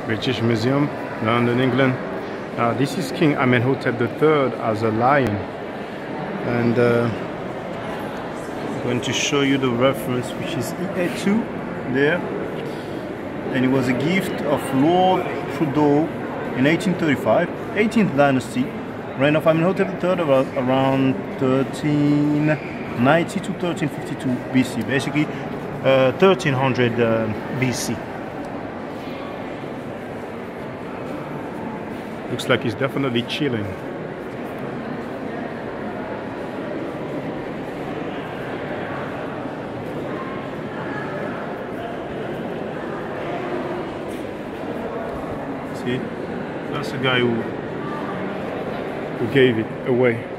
British Museum, London, England. This is King Amenhotep III as a lion, and I'm going to show you the reference, which is EA2 there, and it was a gift of Lord Trudeau in 1835, 18th dynasty, reign of Amenhotep III around 1390 to 1352 BC, basically 1300 BC. Looks like he's definitely chilling. See, that's the guy who gave it away.